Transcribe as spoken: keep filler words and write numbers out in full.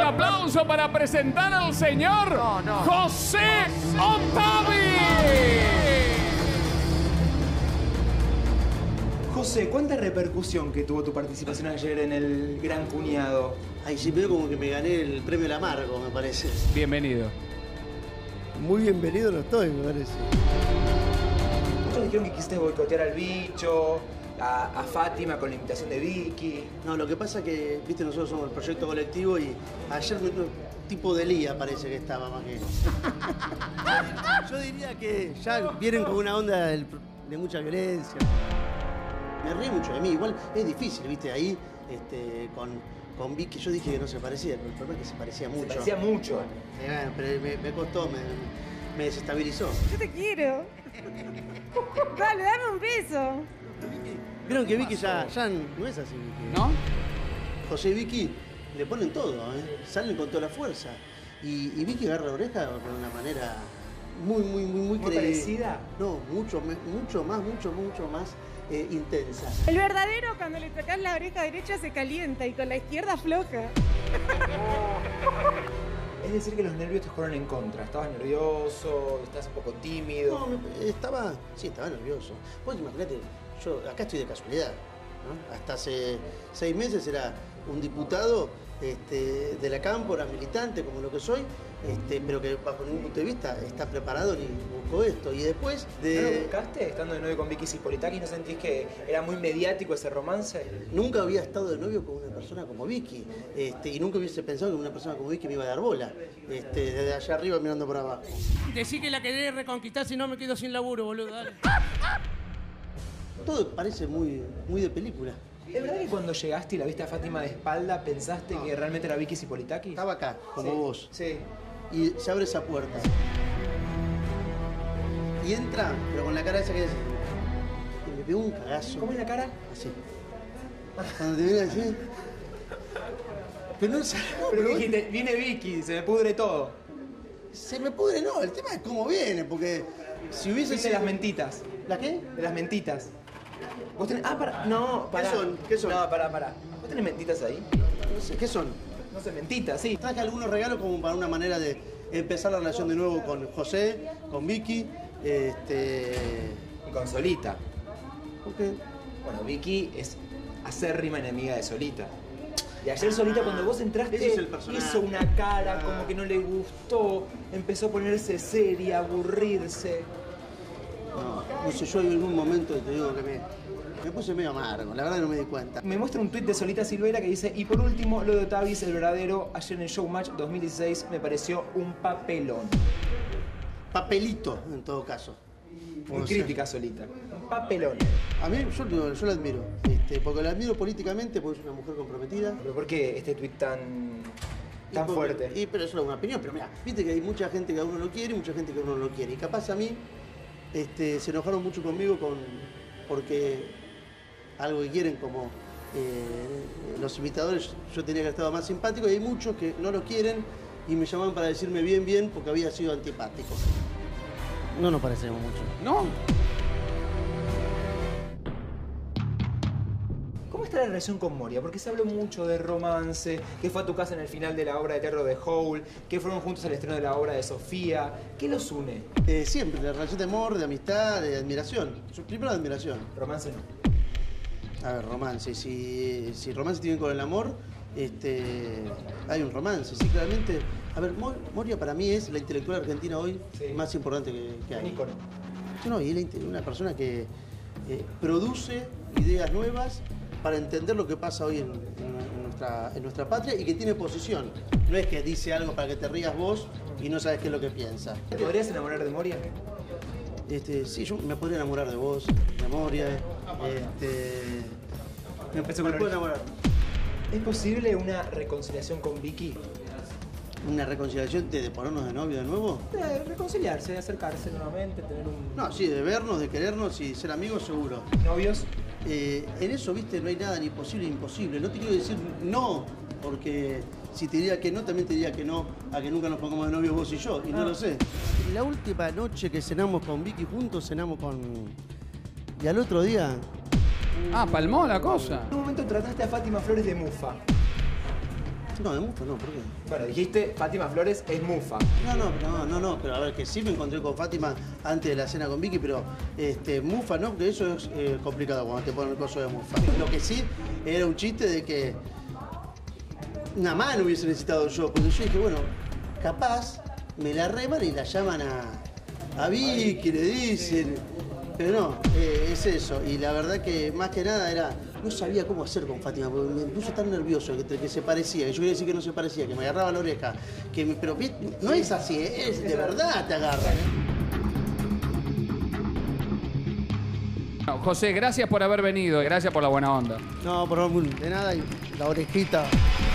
aplauso para presentar al señor no, no. José Otavi. José, ¿cuánta repercusión que tuvo tu participación ayer en el Gran Cuñado? Ay, sí, veo como que me gané el premio El Amargo, me parece. Bienvenido. Muy bienvenido no estoy, me parece. Muchos dijeron que quisiste boicotear al bicho, a, a Fátima con la invitación de Vicky. No, lo que pasa es que, viste, nosotros somos el proyecto colectivo y ayer me- no, tipo de Lía parece que estaba más que... Yo diría que ya vienen con una onda del- de mucha violencia. Me río mucho de mí, igual es difícil, viste, ahí este, con, con Vicky yo dije que no se parecía, pero el problema es que se parecía mucho. Se parecía mucho. Eh, bueno, pero me, me costó, me, me desestabilizó. Yo te quiero. Dale, dame un beso. Vieron que Vicky ya, ya no es así, Vicky. ¿No? José y Vicky le ponen todo, ¿eh? Salen con toda la fuerza. Y, y Vicky agarra la oreja de una manera muy, muy, muy, muy, ¿Muy creíble. parecida? No, mucho, me- mucho más, mucho, mucho más eh, intensa. El verdadero, cuando le tocas la oreja derecha, se calienta y con la izquierda afloja. Es decir que los nervios te jugaron en contra. Estabas nervioso, estás un poco tímido. No, me- estaba, sí, estaba nervioso. Vos imagínate, yo acá estoy de casualidad, ¿no? Hasta hace seis meses era un diputado este, de la cámpora, militante, como lo que soy, este, pero que bajo ningún punto de vista está preparado ni buscó esto. Y después ¿No lo de... buscaste estando de novio con Vicky Zipolitakis? ¿No sentís que era muy mediático ese romance? Nunca había estado de novio con una persona como Vicky, este, y nunca hubiese pensado que una persona como Vicky me iba a dar bola, este, desde allá arriba mirando por abajo. Decí que la querés reconquistar, si no me quedo sin laburo, boludo, dale. Todo parece muy, muy de película. ¿Es verdad que cuando llegaste y la viste a Fátima de espalda pensaste que realmente era Vicky Zipolitakis? Estaba acá, como Sí, vos, Sí. y se abre esa puerta. Y entra, pero con la cara esa que es... Y me pegó un cagazo. ¿Cómo es la cara? Así. Cuando te viene así... Pero no sé... Pero dijiste, viene Vicky, se me pudre todo. Se me pudre, no, el tema es cómo viene, porque si hubiese Viste las mentitas. ¿La qué? De las mentitas. ¿Vos tenés...? Ah, para... No, para. son? ¿Qué son? No, para, para. ¿Vos tenés mentitas ahí? No sé, ¿qué son? No sé, mentitas, sí. Traje algunos regalos como para una manera de empezar la relación de nuevo con José, con Vicky, este... Y con Solita. Porque... Bueno, Vicky es acérrima enemiga de Solita. Y ayer Solita, cuando vos entraste, Ese es el personaje. hizo una cara Ah. como que no le gustó, empezó a ponerse seria, a aburrirse. No, no sé, yo en algún momento te digo que me, me puse medio amargo, la verdad no me di cuenta. Me muestra un tuit de Solita Silveira que dice: y por último, lo de Otavis, el verdadero, ayer en el Showmatch dos mil dieciséis me pareció un papelón. Papelito, en todo caso. Muy O sea, crítica Solita. Un papelón. A mí, yo, digo, yo la admiro, este, porque la admiro políticamente, porque es una mujer comprometida. ¿Pero por qué este tuit tan, Y tan porque- fuerte? Y, pero eso es una opinión, pero mira, viste que hay mucha gente que a uno lo quiere y mucha gente que a uno no lo quiere. Y capaz a mí este, se enojaron mucho conmigo con, porque algo que quieren como eh, los imitadores, yo tenía que haber estado más simpático y hay muchos que no lo quieren y me llamaban para decirme bien, bien, porque había sido antipático. No nos parecemos mucho. ¿No? ¿Cómo está la relación con Moria? Porque se habló mucho de romance, que fue a tu casa en el final de la obra de teatro de Howl, que fueron juntos al estreno de la obra de Sofía. ¿Qué los une? Eh, siempre, la relación de amor, de amistad, de admiración. Yo- Primero de admiración. Romance no. A ver, romance. Si, si romance tiene con el amor, este, hay un romance. Sí, claramente. A ver, Mo- Moria para mí es la intelectual argentina hoy Sí. más importante que, que hay. Un ícono. No, y es la inte- una persona que eh, produce ideas nuevas para entender lo que pasa hoy en, en- en nuestra, en nuestra patria y que tiene posición. No es que dice algo para que te rías vos y no sabes qué es lo que piensa. ¿Te podrías enamorar de Moria? Este, sí, yo me podría enamorar de vos, de Moria. Este, Me empezó me con puedo la enamorar. ¿Es posible una reconciliación con Vicky? ¿Una reconciliación de, de ponernos de novio de nuevo? De reconciliarse, de acercarse nuevamente, tener un... No, sí, de vernos, de querernos y ser amigos seguro. ¿Novios? Eh, en eso, viste, no hay nada ni posible ni imposible. No te quiero decir no, porque si te diría que no, también te diría que no a que nunca nos pongamos de novios vos y yo, y no Ah. lo sé. La última noche que cenamos con Vicky juntos, cenamos con... Y al otro día... Ah, palmó la cosa. En un momento trataste a Fátima Flores de mufa. No, de Mufa no, ¿por qué? Bueno, dijiste Fátima Flores es Mufa. No, no, no, no, no, pero a ver, que sí me encontré con Fátima antes de la cena con Vicky, pero este, Mufa no, porque eso es eh, complicado cuando te ponen el coso de Mufa. Lo que sí era un chiste de que una mano hubiese necesitado yo, porque yo dije, bueno, capaz me la reman y la llaman a, a Vicky, le dicen. Pero no, eh, es eso. Y la verdad que más que nada era, no sabía cómo hacer con Fátima, porque me puso tan nervioso que, que se parecía, que yo quería decir que no se parecía, que me agarraba la oreja. Que me, pero no es así, es de verdad te agarran. No, José, gracias por haber venido, gracias por la buena onda. No, por favor, de nada, y la orejita.